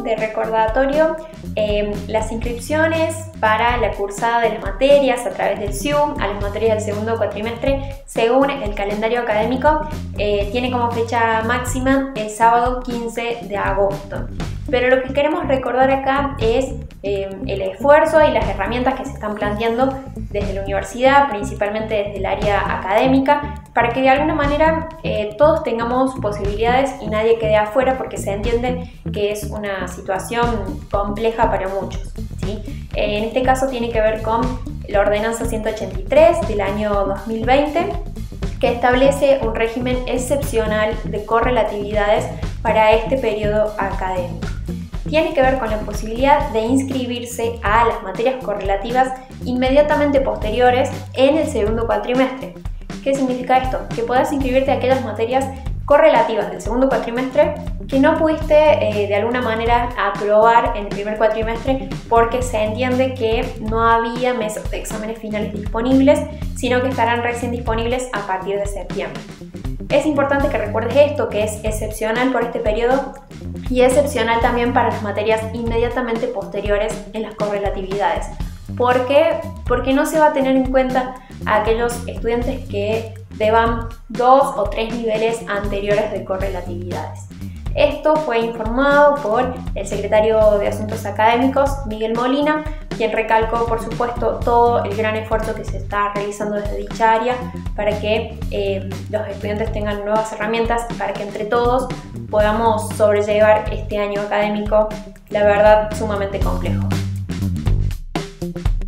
de recordatorio, las inscripciones para la cursada de las materias a través del SIU a las materias del segundo cuatrimestre, según el calendario académico, tiene como fecha máxima el sábado 15 de agosto. Pero lo que queremos recordar acá es el esfuerzo y las herramientas que se están planteando desde la universidad, principalmente desde el área académica, para que de alguna manera todos tengamos posibilidades y nadie quede afuera, porque se entiende que es una situación compleja para muchos, ¿sí? En este caso tiene que ver con la Ordenanza 183 del año 2020, que establece un régimen excepcional de correlatividades para este periodo académico. Tiene que ver con la posibilidad de inscribirse a las materias correlativas inmediatamente posteriores en el segundo cuatrimestre. ¿Qué significa esto? Que puedas inscribirte a aquellas materias correlativas del segundo cuatrimestre que no pudiste de alguna manera aprobar en el primer cuatrimestre porque se entiende que no había mesas de exámenes finales disponibles, sino que estarán recién disponibles a partir de septiembre. Es importante que recuerdes esto, que es excepcional por este periodo y excepcional también para las materias inmediatamente posteriores en las correlatividades. ¿Por qué? Porque no se va a tener en cuenta a aquellos estudiantes que deban 2 o 3 niveles anteriores de correlatividades. Esto fue informado por el secretario de Asuntos Académicos, Miguel Molina, quien recalcó, por supuesto, todo el gran esfuerzo que se está realizando desde dicha área para que los estudiantes tengan nuevas herramientas y para que entre todos podamos sobrellevar este año académico, la verdad, sumamente complejo.